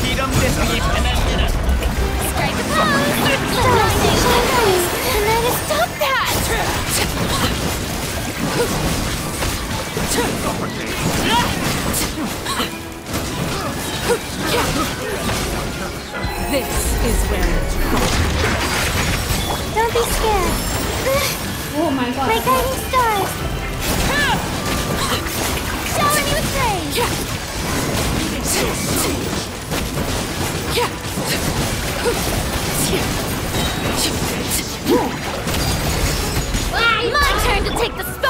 실험대상이 변합니다. Strike a pose! Can I stop that? This is where it's from. Don't be scared. Oh my god. My guiding stars! Shower me with rain! My turn to take the spotlight!